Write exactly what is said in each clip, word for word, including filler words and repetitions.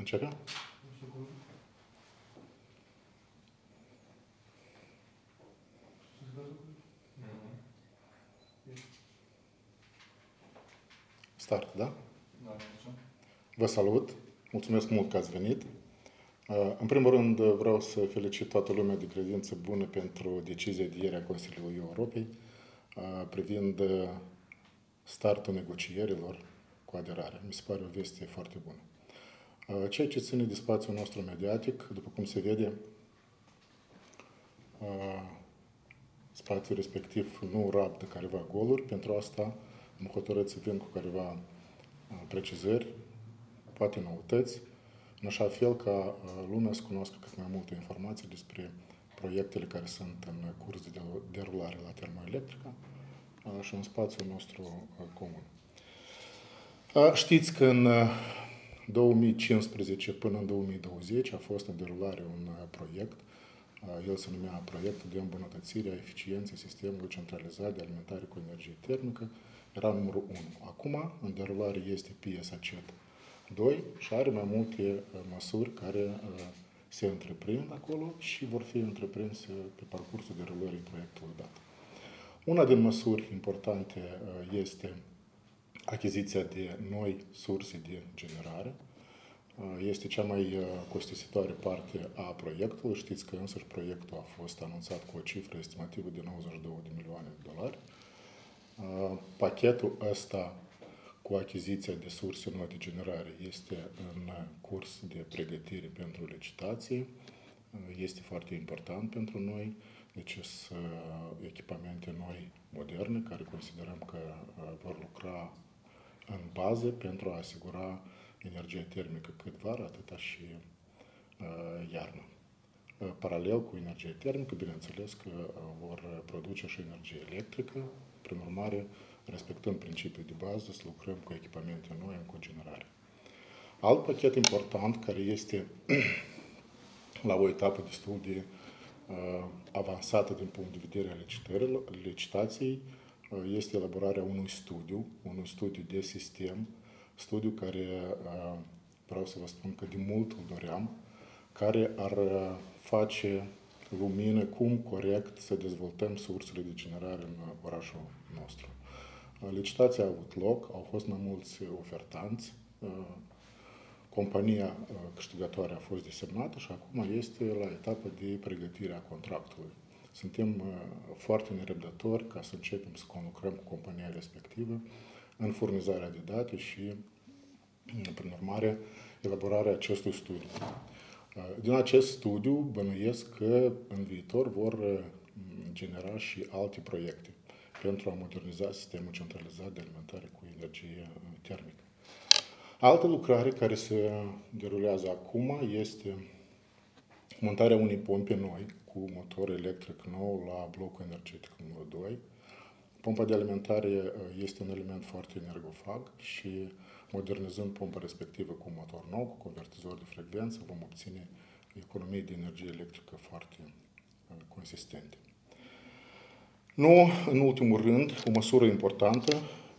Începem? Start, da? Vă salut! Mulțumesc mult că ați venit! În primul rând vreau să felicit toată lumea de credință bună pentru decizia de ieri a Consiliului Europei privind startul negocierilor cu aderarea. Mi se pare o veste foarte bună. Ceea ce ține de spațiul nostru mediatic, după cum se vede, spațiul respectiv nu rabdă careva goluri. Pentru asta am hotărât să vin cu careva precizări, poate noutăți, în așa fel ca lumea să cunoască cât mai multe informații despre proiectele care sunt în curs de derulare la termoelectrică și în spațiul nostru comun. Știți că în două mii cincisprezece până în două mii douăzeci a fost în derulare un proiect. El se numea Proiectul de îmbunătățire a eficienței sistemului centralizat de alimentare cu energie termică. Era numărul unu. Acum, în derulare este P S A C E T doi și are mai multe măsuri care se întreprind acolo și vor fi întreprinse pe parcursul derulării proiectului dat. Una din măsuri importante este achiziția de noi surse de generare. Este cea mai costisitoare parte a proiectului. Știți că însăși proiectul a fost anunțat cu o cifră estimativă de nouăzeci și două de milioane de dolari. Pachetul ăsta cu achiziția de surse noi de generare este în curs de pregătire pentru licitație. Este foarte important pentru noi. Deci sunt echipamente noi, moderne, care considerăm că vor lucra în bază pentru a asigura energie termică cât vara, atâta și uh, iarnă. Uh, paralel cu energie termică, bineînțeles că uh, vor produce și energie electrică, prin urmare, respectând principiul de bază, să lucrăm cu echipamente noi în cogenerare. Alt pachet important, care este la o etapă destul de uh, avansată din punct de vedere al licitației, uh, este elaborarea unui studiu, unui studiu de sistem, studiu care, vreau să vă spun că de mult îl doream, care ar face lumină cum corect să dezvoltăm sursele de generare în orașul nostru. Licitația a avut loc, au fost mai mulți ofertanți, compania câștigătoare a fost desemnată și acum este la etapa de pregătire a contractului. Suntem foarte nerăbdători ca să începem să conlucrăm cu compania respectivă în furnizarea de date și, prin urmare, elaborarea acestui studiu. Din acest studiu bănuiesc că în viitor vor genera și alte proiecte pentru a moderniza sistemul centralizat de alimentare cu energie termică. Altă lucrare care se derulează acum este montarea unei pompe noi cu motor electric nou la blocul energetic numărul doi. Pompa de alimentare este un element foarte energofag și modernizând pompa respectivă cu motor nou, cu convertizor de frecvență, vom obține economii de energie electrică foarte consistente. Nu în ultimul rând, o măsură importantă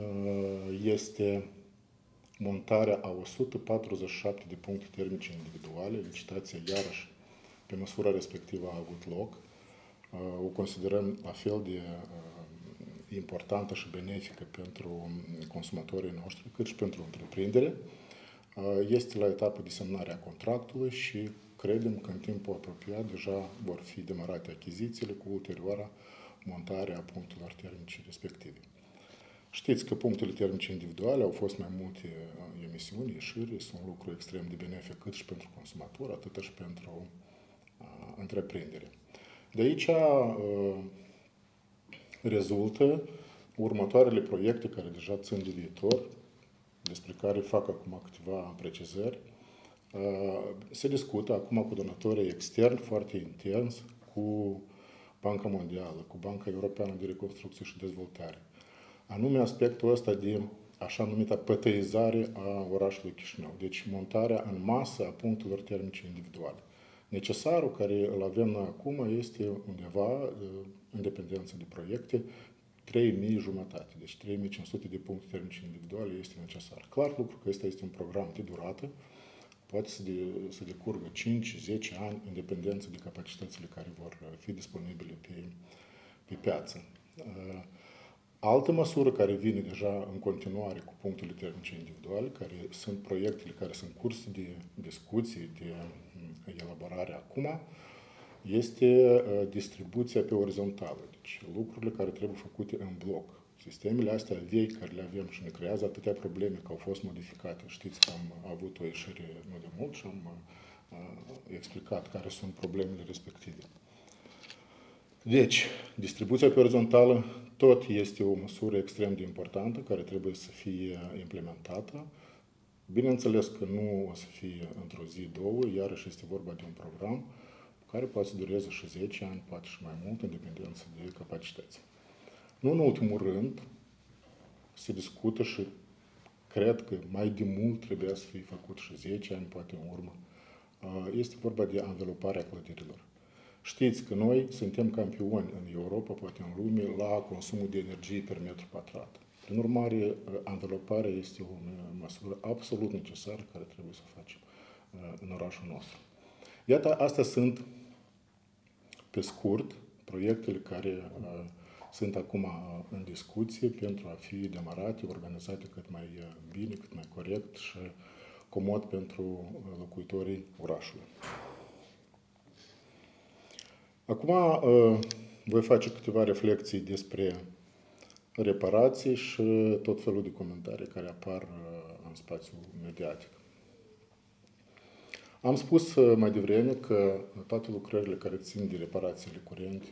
este montarea a o sută patruzeci și șapte de puncte termice individuale. Licitația, iarăși, pe măsura respectivă a avut loc. O considerăm la fel de importantă și benefică pentru consumatorii noștri, cât și pentru întreprindere. Este la etapă de semnare a contractului și credem că în timpul apropiat deja vor fi demarate achizițiile cu ulterioara montare a punctelor termice respective. Știți că punctele termice individuale au fost mai multe emisiuni, ieșiri, sunt un lucru extrem de benefic cât și pentru consumator, atât și pentru uh, întreprindere. De aici uh, rezultă următoarele proiecte care deja țin de viitor, despre care fac acum câteva precizări. Se discută acum cu donatorii externi foarte intens, cu Banca Mondială, cu Banca Europeană de Reconstrucție și Dezvoltare. Anume aspectul ăsta de așa numită pătăizare a orașului Chișinău. Deci montarea în masă a punctelor termice individuale. Necesarul care îl avem noi acum este undeva, în dependență de proiecte, trei mii jumătate. Deci trei mii cinci sute de puncte termice individuale este necesar. Clar lucru că ăsta este un program de durată. Poate să, de, să decurgă cinci zece ani în dependență de capacitățile care vor fi disponibile pe, pe piață. Altă măsură care vine deja în continuare cu punctele termice individuale, care sunt proiectele care sunt în curs de discuții, de elaborare acum, este distribuția pe orizontală. Deci lucrurile care trebuie făcute în bloc. Sistemele astea vechi care le avem și ne creează atâtea probleme că au fost modificate. Știți că am avut o ieșire nu de mult și am uh, explicat care sunt problemele respective. Deci, distribuția pe orizontală tot este o măsură extrem de importantă care trebuie să fie implementată. Bineînțeles că nu o să fie într-o zi, două, iarăși este vorba de un program care poate să dureze și zece ani, poate și mai mult, în dependență de capacități. Nu în ultimul rând, se discută și cred că mai de mult trebuia să fie făcut și zece ani, poate în urmă. Este vorba de anveloparea clădirilor. Știți că noi suntem campioni în Europa, poate în lume, la consumul de energie per metru pătrat. Prin urmare, anveloparea este o măsură absolut necesară care trebuie să o facem în orașul nostru. Iată, astea sunt, pe scurt, proiectele care sunt acum în discuție pentru a fi demarate, organizate cât mai bine, cât mai corect și comod pentru locuitorii orașului. Acum voi face câteva reflexii despre reparații și tot felul de comentarii care apar în spațiul mediatic. Am spus mai devreme că toate lucrările care țin de reparațiile curente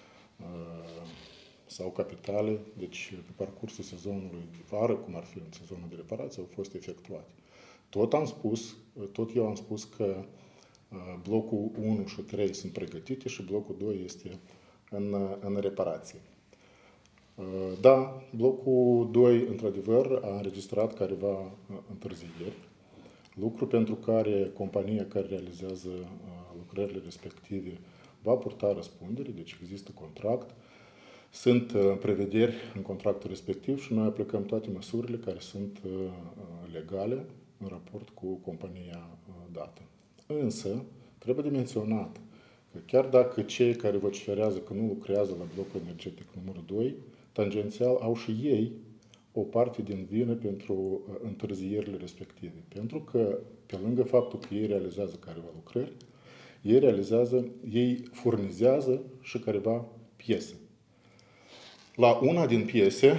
sau capitale, deci pe parcursul sezonului de vară, cum ar fi în sezonul de reparație, au fost efectuate. Tot am spus, tot eu am spus că blocul unu și trei sunt pregătite și blocul doi este în, în reparație. Da, blocul doi, într-adevăr, a înregistrat careva întârzieri, lucru pentru care compania care realizează lucrările respective va purta răspundere, deci există contract, sunt prevederi în contractul respectiv și noi aplicăm toate măsurile care sunt legale în raport cu compania dată. Însă, trebuie de menționat că chiar dacă cei care vociferează că nu lucrează la blocul energetic numărul doi, tangențial au și ei o parte din vină pentru întârzierile respective. Pentru că, pe lângă faptul că ei realizează careva lucrări, ei realizează, ei furnizează și careva piese. La una din piese,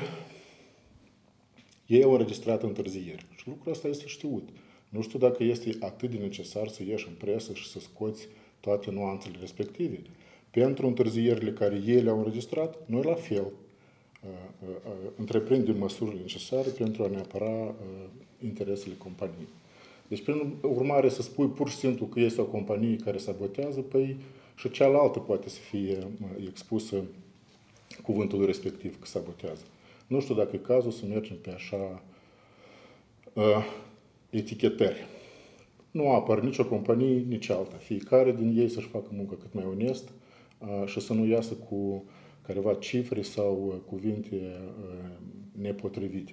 ei au înregistrat întârzieri. Și lucrul ăsta este știut. Nu știu dacă este atât de necesar să ieși în presă și să scoți toate nuanțele respective. Pentru întârzierile care ei le-au înregistrat, noi la fel întreprindem măsurile necesare pentru a ne apăra interesele companiei. Deci, prin urmare, să spui pur și simplu că este o companie care sabotează, păi și cealaltă poate să fie expusă cuvântul respectiv că sabotează. Nu știu dacă e cazul să mergem pe așa uh, etichetări. Nu apar nicio companie, nici alta. Fiecare din ei să-și facă muncă cât mai onest uh, și să nu iasă cu careva cifre sau uh, cuvinte uh, nepotrivite.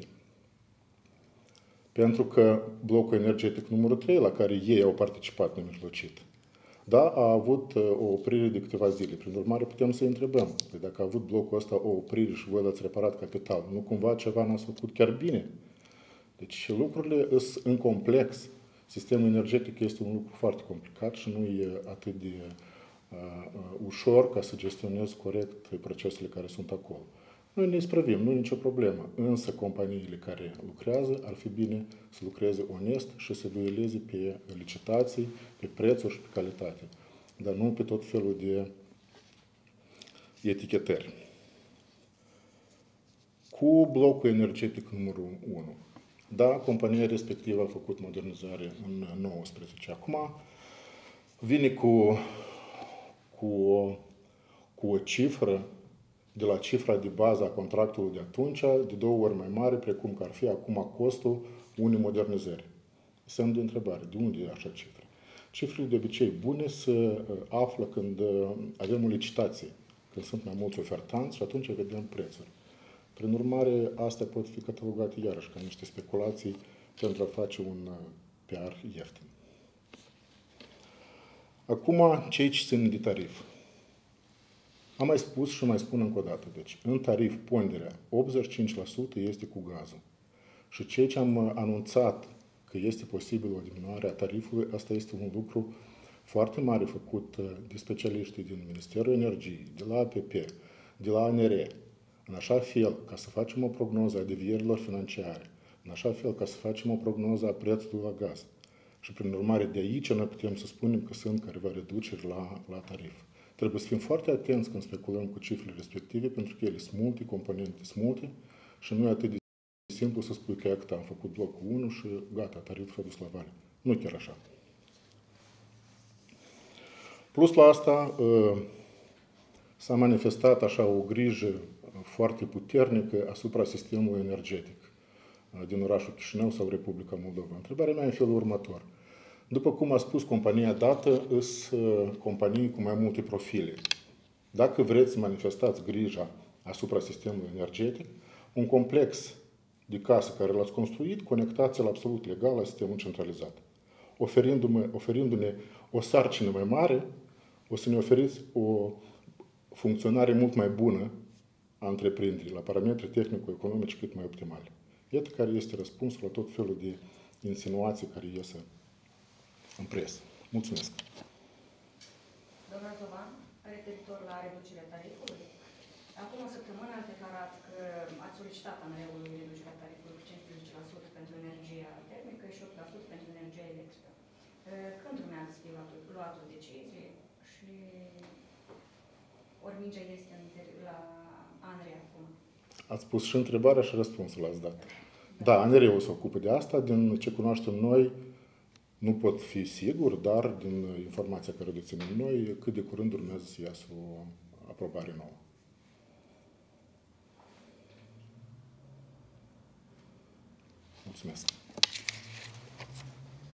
Pentru că blocul energetic numărul trei, la care ei au participat nemijlocit, da, a avut o oprire de câteva zile. Prin urmare, putem să-i întrebăm. Păi dacă a avut blocul ăsta o oprire și voi l-ați reparat capital, nu cumva ceva n-ați făcut chiar bine? Deci lucrurile sunt în complex. Sistemul energetic este un lucru foarte complicat și nu e atât de uh, ușor ca să gestionezi corect procesele care sunt acolo. Noi ne isprăvim, nu e nicio problemă, însă companiile care lucrează ar fi bine să lucreze onest și să dueleze pe licitații, pe prețuri și pe calitate, dar nu pe tot felul de etichetări. Cu blocul energetic numărul unu. Da, compania respectivă a făcut modernizare în nouăsprezece. Acum vine cu, cu, cu o cifră de la cifra de bază a contractului de atunci, de două ori mai mare, precum că ar fi acum costul unei modernizări. Semn de întrebare. De unde e așa cifră? Cifrele de obicei bune se află când avem o licitație, când sunt mai mulți ofertanți și atunci vedem prețuri. Prin urmare, astea pot fi catalogate iarăși ca niște speculații pentru a face un P R ieftin. Acum, cei ce țin de tarif. Am mai spus și mai spun încă o dată. Deci, în tarif, ponderea optzeci și cinci la sută este cu gazul. Și ceea ce am anunțat că este posibil o diminuare a tarifului, asta este un lucru foarte mare făcut de specialiștii din Ministerul Energiei, de la A P P, de la A N R, în așa fel ca să facem o prognoză a devierilor financiare, în așa fel ca să facem o prognoză a prețului la gaz. Și prin urmare de aici noi putem să spunem că sunt careva reduceri la, la tarif. Trebuie să fim foarte atenți când speculăm cu cifrele respective, pentru că ele sunt multe, componente sunt multe și nu e atât de simplu să spui că iată, am făcut blocul unu și gata, tariful s-a dus la vale. Nu chiar așa. Plus la asta s-a manifestat așa o grijă foarte puternică asupra sistemului energetic din orașul Chișinău sau Republica Moldova. Întrebarea mea e în felul următor. După cum a spus compania dată, sunt companii cu mai multe profile. Dacă vreți să manifestați grija asupra sistemului energetic, un complex de casă care l-ați construit, conectați-l absolut legal la sistemul centralizat. Oferindu-ne, oferindu-ne o sarcină mai mare, o să ne oferiți o funcționare mult mai bună a întreprinderii, la parametri tehnico-economici cât mai optimali. Iată care este răspunsul la tot felul de insinuații care iese în presă. Mulțumesc! Domnul Zovan, referitor la reducerea tarifului, acum o săptămână ați declarat că ați solicitat A N R-ului reducerea tarifului cu cincisprezece la sută pentru energia termică și opt la sută pentru energia electrică. Când urmează să fie luat o decizie și ori mingea este la A N R acum? Ați pus și întrebarea și răspunsul l-ați dat. Da, A N R-ul se ocupă de asta. Din ce cunoaștem noi, nu pot fi sigur, dar din informația care o deținem noi, cât de curând urmează să iasă o aprobare nouă. Mulțumesc!